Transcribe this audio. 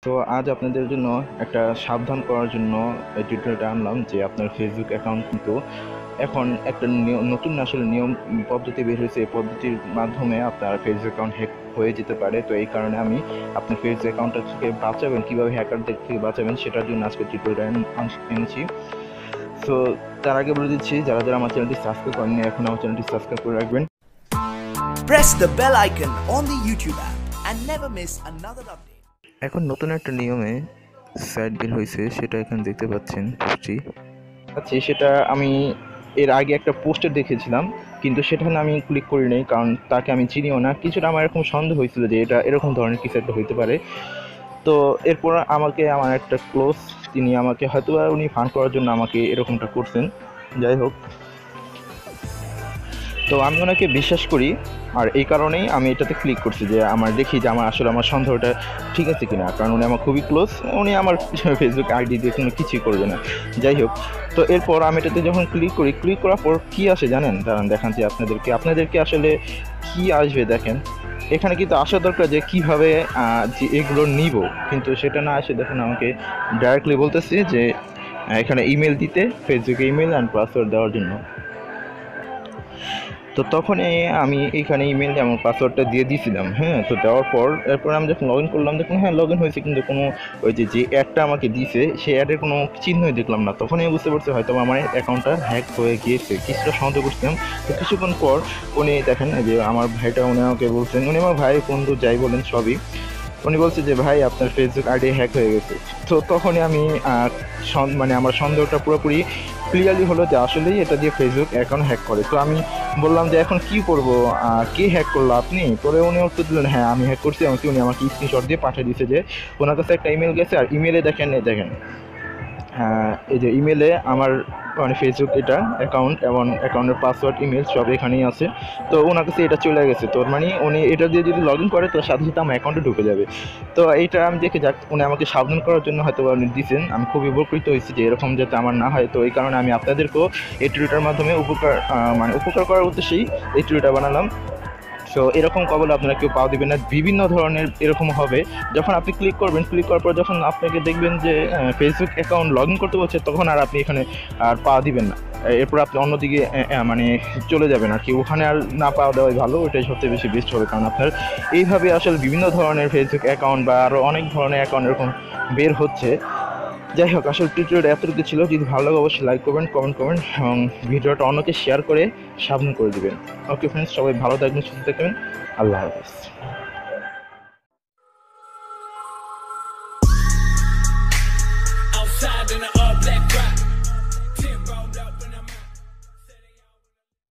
তো আজ আপনাদের জন্য একটা সাবধান করার জন্য এই টিউটোরিয়ালটা আনলাম যে আপনার ফেসবুক অ্যাকাউন্ট কিন্তু এখন একটা নতুন আসলে নিয়ম পদ্ধতি বের হয়েছে। এই পদ্ধতির মাধ্যমে আপনার ফেসবুক অ্যাকাউন্ট হ্যাক হয়ে যেতে পারে। তো এই কারণে আমি আপনার ফেসবুক অ্যাকাউন্টটা থেকে বাঁচাবেন, কীভাবে হ্যাকারদের থেকে বাঁচাবেন সেটার জন্য আজকে টিউটোরিয়াল এনেছি। তো তার আগে বলে দিচ্ছি, যারা যারা আমার চ্যানেলটি সাবস্ক্রাইব করেননি এখন আমার চ্যানেলটি সাবস্ক্রাইব করে রাখবেন। Press the bell icon on the YouTube app and never miss another update. এখন নতুন একটা নিয়মে সাইট বের হয়েছে, সেটা এখানে দেখতে পাচ্ছেন পোস্টটি আছে। সেটা আমি এর আগে একটা পোস্টে দেখেছিলাম, কিন্তু সেখানে আমি ক্লিক করি নাই, কারণ তাকে আমি চিনিও না। কিছুটা আমার এরকম সন্দেহ হয়েছিল যে এটা এরকম ধরনের কিছু একটা হইতে পারে। তো এরপর আমাকে আমার একটা ক্লোজ, তিনি আমাকে হয়তো উনি ফান্ড করার জন্য আমাকে এরকমটা করছেন। যাই হোক, তো আমি ওনাকে বিশ্বাস করি, আর এই কারণেই আমি এটাতে ক্লিক করছি যে আমার দেখি যে আমার আসলে আমার সন্দেহটা ঠিক আছে কিনা, কারণ উনি আমার খুবই ক্লোজ, উনি আমার ফেসবুক আইডি দিয়ে কোনো কিছুই করবে না। যাই হোক, তো এরপর আমি এটাতে যখন ক্লিক করি, ক্লিক করার পর কী আসে জানেন? দাঁড়ান দেখাচ্ছি আপনাদেরকে আসলে কি আসবে। দেখেন, এখানে কিন্তু আসা দরকার যে কীভাবে যে এগুলো নিব, কিন্তু সেটা না আসে। দেখুন, আমাকে ডাইরেক্টলি বলতেছি যে এখানে ইমেল দিতে, ফেসবুকে ইমেল অ্যান্ড পাসওয়ার্ড দেওয়ার জন্য। তো তখনই আমি এইখানে ইমেল আমার পাসওয়ার্ডটা দিয়ে দিয়েছিলাম। হ্যাঁ, তো দেওয়ার পর এরপর আমি যখন লগ ইন করলাম, দেখুন হ্যাঁ লগ ইন হয়েছে, কিন্তু কোনো ওই যে অ্যাডটা আমাকে দিয়েছে সেই অ্যাডের কোনো চিহ্নই দেখলাম না। তখনই বুঝতে পারছি হয়তো আমার অ্যাকাউন্টটা হ্যাক হয়ে গিয়েছে। কিছুটা সন্দেহ করছিলাম। তো কিছুক্ষণ পর উনি দেখেন যে আমার ভাইটা, উনি আমাকে বলছেন, উনি আমার ভাই বন্ধু যাই বলেন সবই, উনি বলছে যে ভাই আপনার ফেসবুক আইডি হ্যাক হয়ে গেছে। তো তখনই আমি মানে আমার সন্দেহটা পুরোপুরি ক্লিয়ারলি হলো যে আসলেই এটা দিয়ে ফেসবুক অ্যাকাউন্ট হ্যাক করে। তো আমি বললাম যে এখন কি করব, কে হ্যাক করলো আপনি? পরে উনি উত্তর দিলেন হ্যাঁ আমি হ্যাক করছি। আমাকে উনি আমাকে স্ক্রিনশট দিয়ে পাঠিয়ে দিয়েছে যে ওনার কাছে একটা ইমেল গেছে, আর ইমেলে দেখেন এই যে ইমেলে আমার মানে ফেসবুক এটা অ্যাকাউন্ট এবং অ্যাকাউন্টের পাসওয়ার্ড ইমেল সব এখানেই আছে। তো ওনার কাছে এটা চলে গেছে। তোর মানে উনি এটা দিয়ে যদি লগ ইন করে তো সাথে সাথে আমার অ্যাকাউন্টে ঢুকে যাবে। তো এইটা আমি দেখে যাক, উনি আমাকে সাবধান করার জন্য হয়তো উনি দিয়েছেন। আমি খুবই উপকৃত হয়েছি যে এরকম যাতে আমার না হয়। তো এই কারণে আমি আপনাদেরকেও এই টিউটোরিয়ালের মাধ্যমে উপকার করার উদ্দেশ্যেই এই টিউটোরিয়ালটা বানালাম। সো এরকম কবলে আপনারা কেউ পাওয়া দিবেন না। বিভিন্ন ধরনের এরকম হবে, যখন আপনি ক্লিক করবেন, ক্লিক করার পর যখন আপনাকে দেখবেন যে ফেসবুক অ্যাকাউন্ট লগ ইন করতে বলছে, তখন আর আপনি এখানে আর পাওয়া দিবেন না। এরপর আপনি অন্যদিকে মানে চলে যাবেন আর কি। ওখানে আর না পাওয়া দেওয়াই ভালো, ওইটাই সবচেয়ে বেশি বেস্ট হবে। কারণ আপনার এইভাবে আসলে বিভিন্ন ধরনের ফেসবুক অ্যাকাউন্ট বা আরও অনেক ধরনের অ্যাকাউন্ট এরকম বের হচ্ছে। যাই হোক, আসলে টিউটোরিয়ালটা এতটুকু ছিল। যদি ভালো লাগে অবশ্যই লাইক করবেন, কমেন্ট করবেন এবং ভিডিওটা অন্যকে শেয়ার করে সাবধান করে দেবেন। ওকে ফ্রেন্ডস, সবাই ভালো থাকবেন, সুস্থ থাকবেন। আল্লাহ হাফেজ।